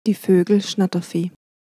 Die Vögel Schnattervieh.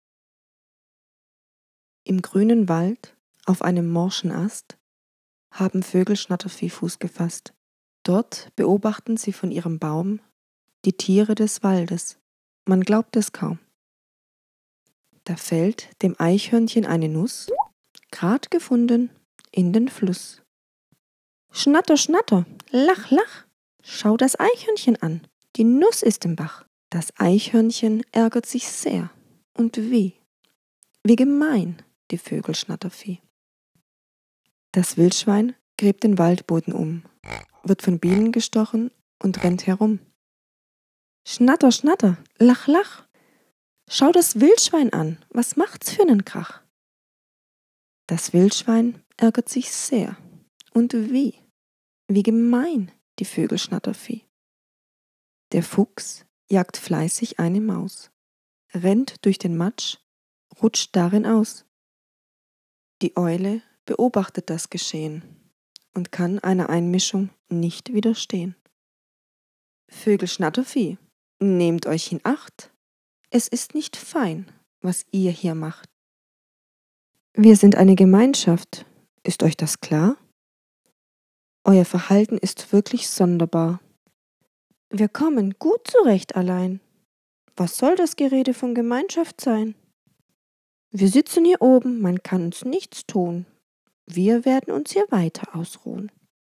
Im grünen Wald, auf einem morschen Ast, haben Vögel Schnattervieh Fuß gefasst. Dort beobachten sie von ihrem Baum die Tiere des Waldes. Man glaubt es kaum. Da fällt dem Eichhörnchen eine Nuss, grad gefunden, in den Fluss. Schnatter, schnatter, lach, lach, schau das Eichhörnchen an, die Nuss ist im Bach. Das Eichhörnchen ärgert sich sehr. Und wie gemein, die Vögel Schnattervieh. Das Wildschwein gräbt den Waldboden um, wird von Bienen gestochen und rennt herum. Schnatter, schnatter, lach, lach, schau das Wildschwein an, was macht's für nen Krach? Das Wildschwein ärgert sich sehr. Und wie gemein, die Vögel Schnattervieh. Der Fuchs jagt fleißig eine Maus, rennt durch den Matsch, rutscht darin aus. Die Eule beobachtet das Geschehen und kann einer Einmischung nicht widerstehen. Vögel Schnattervieh, nehmt euch in Acht, es ist nicht fein, was ihr hier macht. Wir sind eine Gemeinschaft, ist euch das klar? Euer Verhalten ist wirklich sonderbar. Wir kommen gut zurecht allein. Was soll das Gerede von Gemeinschaft sein? Wir sitzen hier oben, man kann uns nichts tun. Wir werden uns hier weiter ausruhen.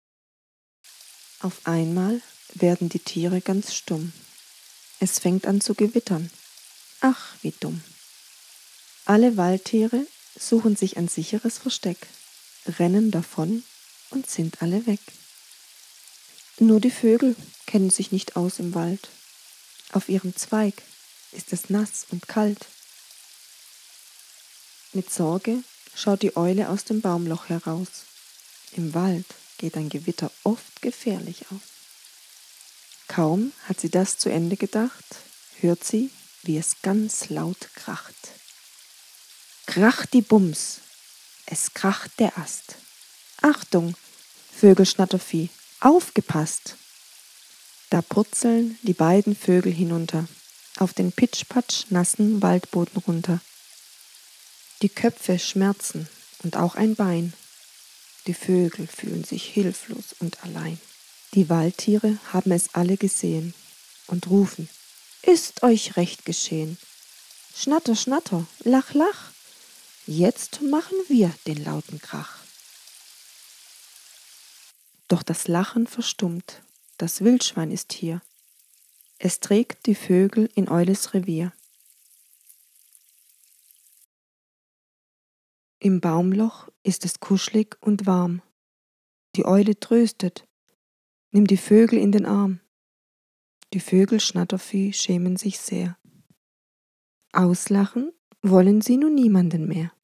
Auf einmal werden die Tiere ganz stumm. Es fängt an zu gewittern. Ach, wie dumm. Alle Waldtiere suchen sich ein sicheres Versteck, rennen davon und sind alle weg. Nur die Vögel kennen sich nicht aus im Wald. Auf ihrem Zweig ist es nass und kalt. Mit Sorge schaut die Eule aus dem Baumloch heraus. Im Wald geht ein Gewitter oft gefährlich aus. Kaum hat sie das zu Ende gedacht, hört sie, wie es ganz laut kracht. Krach die Bums, es kracht der Ast. Achtung, Vögel Schnattervieh, aufgepasst! Da purzeln die beiden Vögel hinunter, auf den pitschpatsch nassen Waldboden runter. Die Köpfe schmerzen und auch ein Bein. Die Vögel fühlen sich hilflos und allein. Die Waldtiere haben es alle gesehen und rufen, ist euch recht geschehen. Schnatter, schnatter, lach, lach, jetzt machen wir den lauten Krach. Doch das Lachen verstummt, das Wildschwein ist hier. Es trägt die Vögel in Eules Revier. Im Baumloch ist es kuschelig und warm. Die Eule tröstet, nimm die Vögel in den Arm. Die Vögel Schnattervieh schämen sich sehr. Auslachen wollen sie nun niemanden mehr.